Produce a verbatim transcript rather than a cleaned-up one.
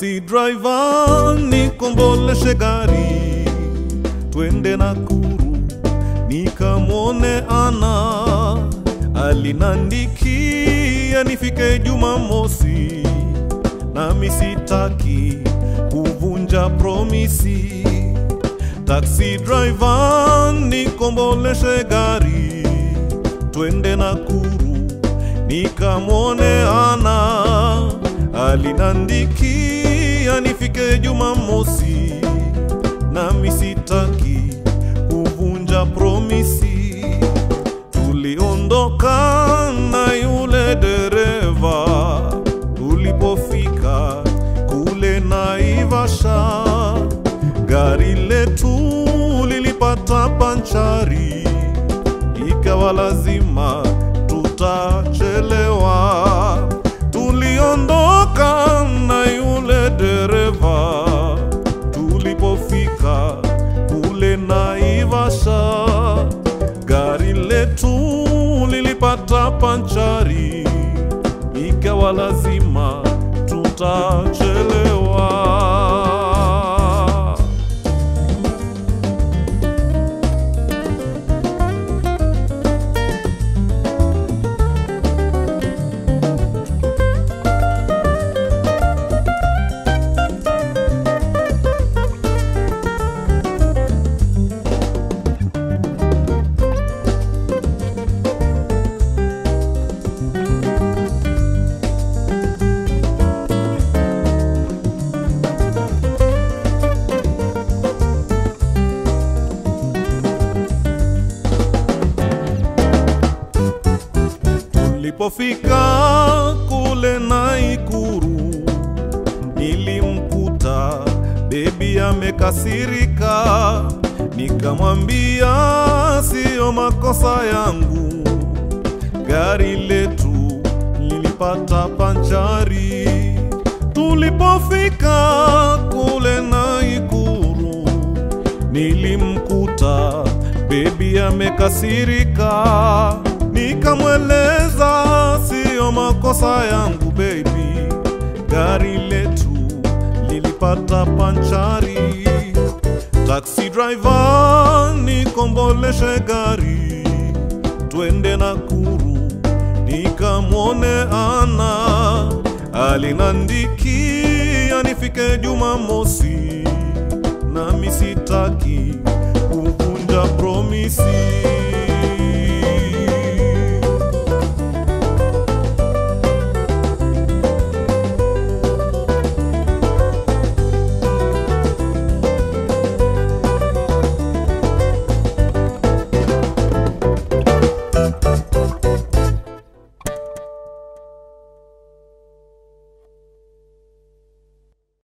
Taxi driver nikomboleshe gari twende Nakuru, nikamwone ana alinandikia nifike Jumamosi, nami sitaki kuvunja promisi. Taxi driver nikomboleshe gari twende Nakuru, nikamwone ana alinandikia nifike Jumamosi, nami sitaki kuvunja promisi. Tuliondoka na yule dereva, tulipofika kule Naivasha, gari letu lilipata panchari, ikawa lazima tutachelewa. Tuliondoka na yule dereva, tulipofika kule Naivasha, gari letu lilipata panchari, ikawa lazima tutachelewa. Tulipofika kule Nakuru, nilimkuta baby amekasirika, nikamwambia sio makosa yangu, gari letu lilipata panchari. Tulipofika kule Nakuru, nilimkuta baby amekasirika, nikamweleza sio makosa yangu baby, gari letu lilipata panchari. Taxi driver nikomboleshe gari twende Nakuru, nikamwone ana alinandikia nifike Jumamosi, nami sitaki kuvunja promisi.